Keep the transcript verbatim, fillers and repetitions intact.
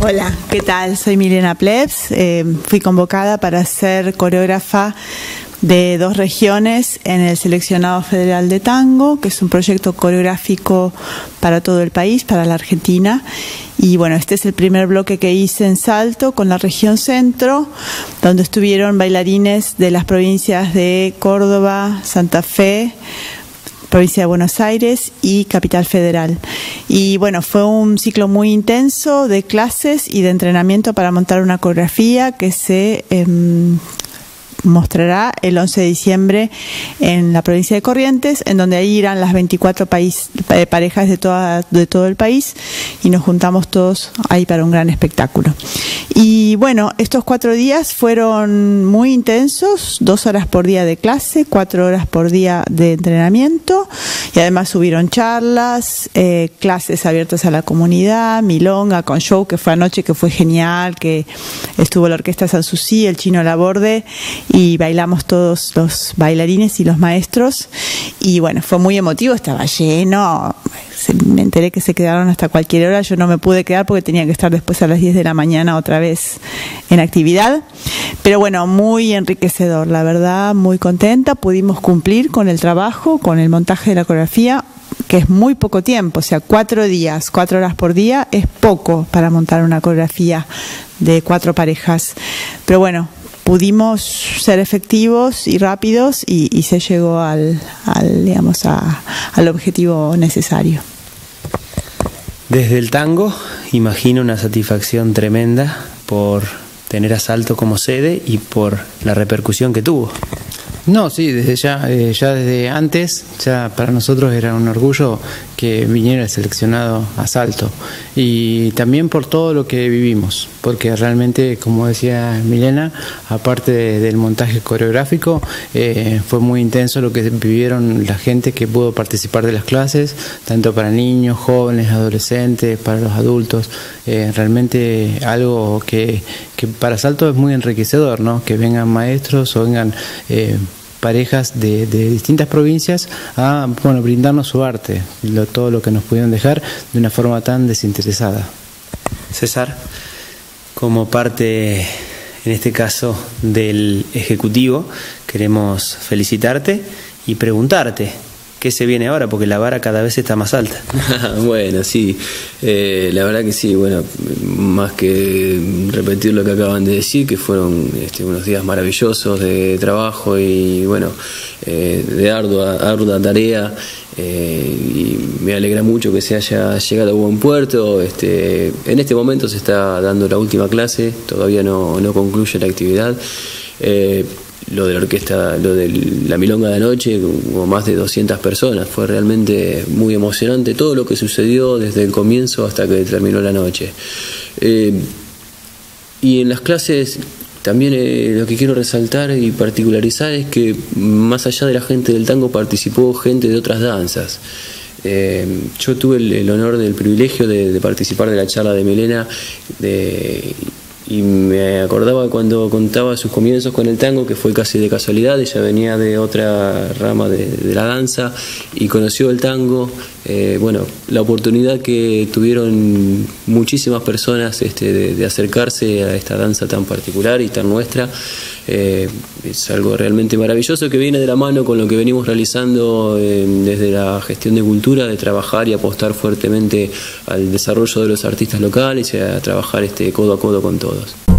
Hola, ¿qué tal? Soy Milena Plebs, eh, fui convocada para ser coreógrafa de dos regiones en el Seleccionado Federal de Tango, que es un proyecto coreográfico para todo el país, para la Argentina. Y bueno, este es el primer bloque que hice en Salto con la región centro, donde estuvieron bailarines de las provincias de Córdoba, Santa Fe, provincia de Buenos Aires y Capital Federal. Y bueno, fue un ciclo muy intenso de clases y de entrenamiento para montar una coreografía que se eh, mostrará el once de diciembre en la provincia de Corrientes, en donde ahí irán las veinticuatro país, parejas de, toda, de todo el país, y nos juntamos todos ahí para un gran espectáculo. Y bueno, estos cuatro días fueron muy intensos, dos horas por día de clase, cuatro horas por día de entrenamiento, y además hubieron charlas, eh, clases abiertas a la comunidad, milonga con show que fue anoche, que fue genial, que estuvo la Orquesta Sanssouci, el Chino Laborde, y bailamos todos los bailarines y los maestros, y bueno, fue muy emotivo, estaba lleno, me enteré que se quedaron hasta cualquier hora. Yo no me pude quedar porque tenía que estar después a las diez de la mañana otra vez en actividad, pero bueno, muy enriquecedor, la verdad, muy contenta. Pudimos cumplir con el trabajo, con el montaje de la coreografía, que es muy poco tiempo, o sea, cuatro días, cuatro horas por día es poco para montar una coreografía de cuatro parejas, pero bueno, pudimos ser efectivos y rápidos y, y se llegó al, al digamos, a, al objetivo necesario. Desde el tango, imagino una satisfacción tremenda por tener a Salto como sede y por la repercusión que tuvo. No, sí, desde ya, eh, ya desde antes, ya para nosotros era un orgullo que viniera el seleccionado a Salto, y también por todo lo que vivimos, porque realmente, como decía Milena, aparte de, del montaje coreográfico, eh, fue muy intenso lo que vivieron la gente que pudo participar de las clases, tanto para niños, jóvenes, adolescentes, para los adultos, eh, realmente algo que, que para Salto es muy enriquecedor, ¿no? Que vengan maestros o vengan eh, parejas de, de distintas provincias a, bueno, brindarnos su arte, lo, todo lo que nos pudieron dejar de una forma tan desinteresada. César, como parte, en este caso, del Ejecutivo, queremos felicitarte y preguntarte ¿qué se viene ahora? Porque la vara cada vez está más alta. Bueno, sí, eh, la verdad que sí, bueno, más que repetir lo que acaban de decir, que fueron este, unos días maravillosos de trabajo y bueno, eh, de ardua, ardua tarea, eh, y me alegra mucho que se haya llegado a buen puerto. Este, en este momento se está dando la última clase, todavía no, no concluye la actividad. Eh, Lo de la orquesta, lo de la milonga de anoche, hubo más de doscientas personas, fue realmente muy emocionante todo lo que sucedió desde el comienzo hasta que terminó la noche. Eh, y en las clases también eh, lo que quiero resaltar y particularizar es que más allá de la gente del tango participó gente de otras danzas. Eh, yo tuve el, el honor del privilegio de, de participar de la charla de Milena, de y me acordaba cuando contaba sus comienzos con el tango, que fue casi de casualidad. Ella venía de otra rama de, de la danza y conoció el tango. Eh, bueno, la oportunidad que tuvieron muchísimas personas este, de, de acercarse a esta danza tan particular y tan nuestra, eh, es algo realmente maravilloso que viene de la mano con lo que venimos realizando eh, desde la gestión de cultura, de trabajar y apostar fuertemente al desarrollo de los artistas locales y a trabajar este, codo a codo con todos.